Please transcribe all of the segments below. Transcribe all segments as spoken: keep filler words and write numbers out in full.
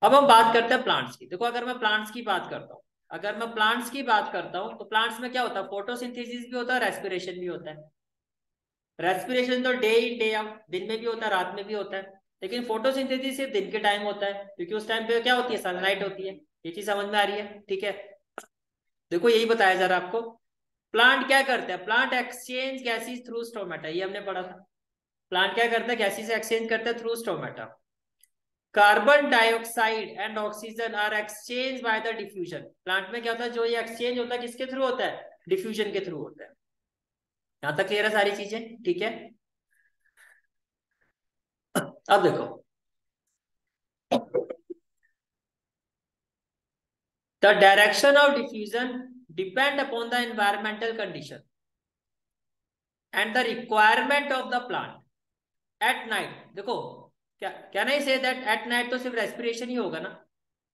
अब हम बात करते हैं प्लांट्स की। देखो अगर मैं प्लांट्स की बात करता हूँ अगर मैं प्लांट्स की बात करता हूँ तो प्लांट्स में क्या होता है, फोटोसिंथेसिस भी होता है, रेस्पिरेशन भी होता है। रेस्पिरेशन तो डे इन डे आउट, दिन में भी होता है रात में भी होता है, लेकिन फोटोसिंथेसिस सिर्फ दिन के टाइम होता है, क्योंकि उस टाइम पे क्या होती है, सनलाइट होती है। ये चीज समझ में आ रही है? ठीक है, देखो यही बताया जा रहा है आपको। प्लांट क्या करते हैं, plant exchange gases through stomata, ये हमने पढ़ा था। प्लांट क्या करता है, गैसेस एक्सचेंज करता है through stomata. Carbon dioxide and oxygen are exchange by the diffusion. Plant में क्या होता है, जो ये एक्सचेंज होता है किसके थ्रू होता है, डिफ्यूजन के थ्रू होता है। यहां तक क्लियर है सारी चीजें? ठीक है, अब देखो the direction of diffusion depend upon the environmental condition and the requirement of the plant at night. देखो क्या क्या नहीं से दैट एट नाइट तो सिर्फ रेस्पिरेशन ही होगा ना,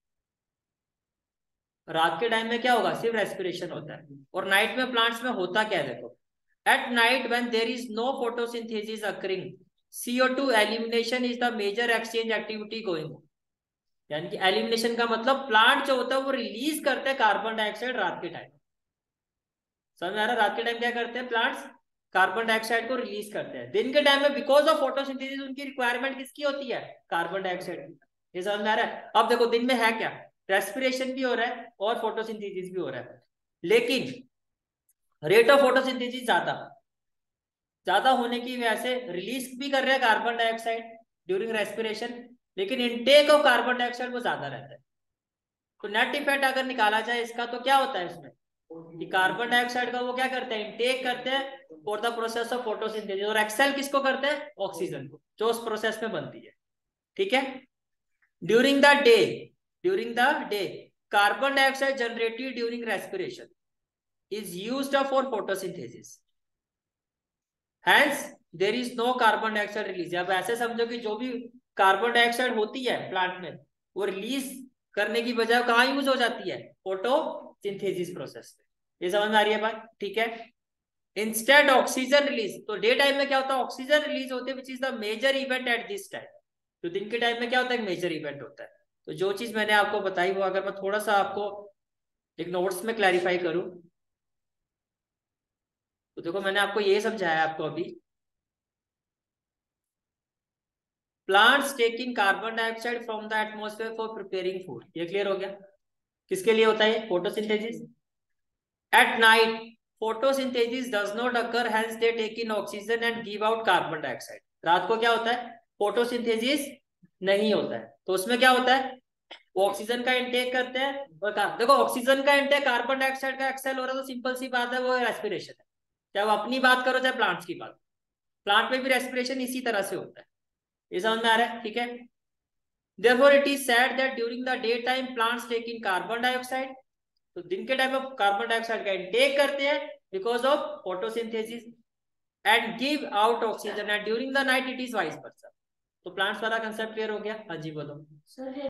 रात के टाइम में क्या होगा, सिर्फ रेस्पिरेशन होता है। और नाइट में प्लांट्स में होता क्या है, देखो at night when there is no photosynthesis occurring, C O two elimination is the major exchange activity going. यानी कि एलिमिनेशन का मतलब प्लांट जो होता है वो रिलीज करते हैं कार्बन डाइऑक्साइड रात के टाइम। समझ में आ रहा है? रात के टाइम क्या करते हैं प्लांट्स, कार्बन डाइऑक्साइड को रिलीज करते हैं। दिन के टाइम में बिकॉज ऑफ फोटोसिंथेसिस उनकी रिक्वायरमेंट किसकी होती है, कार्बन डाइऑक्साइड की। ये समझ में आ रहा है? अब देखो दिन में है क्या, रेस्पिरेशन भी हो रहा है और फोटोसिंथेसिस भी हो रहा है, लेकिन रेट ऑफ फोटोसिंथेसिस ज्यादा ज्यादा होने की वजह से रिलीज भी कर रहे हैं कार्बन डाइऑक्साइड ड्यूरिंग रेस्पिरेशन, लेकिन इनटेक ऑफ कार्बन डाइऑक्साइड वो ज्यादा रहता है। तो नेट इफेक्ट अगर निकाला जाए इसका तो क्या होता है इसमें, कि कार्बन डाइऑक्साइड का वो क्या करते हैं, इनटेक करते हैं for the process of photosynthesis, और एक्सेल किसको करते हैं, ऑक्सीजन को, जो उस प्रोसेस में बनती है। ठीक है, during the day during the day carbon dioxide generated during respiration is used for photosynthesis, hence there is no carbon dioxide release. अब ऐसे समझो कि जो भी कार्बन डाइऑक्साइड होती है प्लांट में वो रिलीज करने की बजाय कहाँ यूज हो जाती है, फोटोसिंथेसिस प्रोसेस में। ये समझ में आ रही है बात? ठीक है, इंस्टेड ऑक्सीजन रिलीज, तो डे टाइम में क्या होता है, ऑक्सीजन रिलीज होती है which is the major event at this time. तो दिन के टाइम में क्या होता है, मेजर इवेंट होता है। तो जो चीज मैंने आपको बताई वो अगर मैं थोड़ा सा आपको एक नोट्स में क्लैरिफाई करूं तो देखो मैंने आपको ये समझाया आपको अभी, plants taking carbon dioxide from the atmosphere for preparing food, ये क्लियर हो गया। किसके लिए होता है, photosynthesis. At night photosynthesis does not occur, hence they take in oxygen and give out carbon dioxide. रात को क्या होता है, फोटोसिंथेसिस नहीं होता है, तो उसमें क्या होता है, वो ऑक्सीजन का इंटेक करते हैं और का, देखो ऑक्सीजन का इंटेक कार्बन डाइऑक्साइड का एक्सेल हो रहा है तो सिंपल सी बात है वो रेस्पिरेशन है। चाहे वो अपनी बात करो चाहे प्लांट्स की बात, प्लांट में भी रेस्पिरेशन इसी तरह से होता है। ये समझ में आ रहा है? ठीक है, therefore it is said that during the daytime plants take in carbon dioxide, तो दिन के टाइम में कार्बन डाइऑक्साइड का इंटेक करते हैं because of photosynthesis and give out oxygen, and during the night it is vice versa. तो plants वाला concept clear हो गया? हाँ जी बोलो।